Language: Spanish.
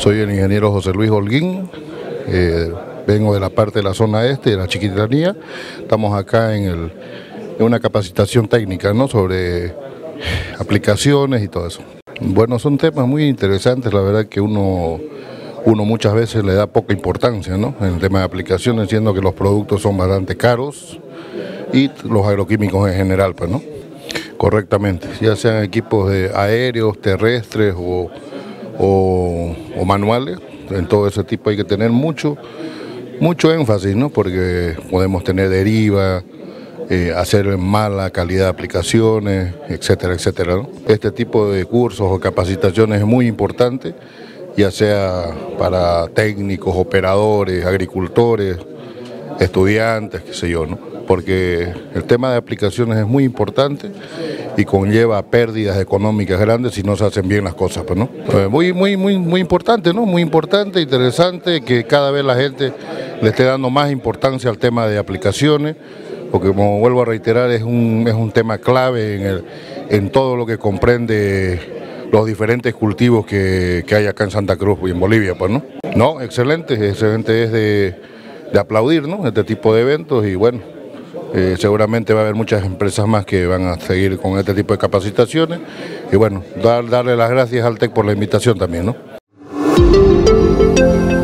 Soy el ingeniero José Luis Holguín, vengo de la parte de la zona este, de la Chiquitanía. Estamos acá en una capacitación técnica, ¿no?, sobre aplicaciones y todo eso. Bueno, son temas muy interesantes, la verdad que uno muchas veces le da poca importancia, ¿no?, en el tema de aplicaciones, siendo que los productos son bastante caros y los agroquímicos en general, pues, ¿no? Correctamente, ya sean equipos aéreos, terrestres o manuales, en todo ese tipo hay que tener mucho énfasis, ¿no?, porque podemos tener deriva, hacer mala calidad de aplicaciones, etcétera, etcétera, ¿no? Este tipo de cursos o capacitaciones es muy importante, ya sea para técnicos, operadores, agricultores, estudiantes, qué sé yo, ¿no? Porque el tema de aplicaciones es muy importante y conlleva pérdidas económicas grandes si no se hacen bien las cosas, pues, ¿no? Muy importante, ¿no? Muy importante, interesante que cada vez la gente le esté dando más importancia al tema de aplicaciones, porque, como vuelvo a reiterar, es un tema clave en todo lo que comprende los diferentes cultivos que hay acá en Santa Cruz y en Bolivia, pues, ¿no? No, excelente es de aplaudir, ¿no?, este tipo de eventos, y bueno, seguramente va a haber muchas empresas más que van a seguir con este tipo de capacitaciones, y bueno, darle las gracias al TEC por la invitación también, ¿no?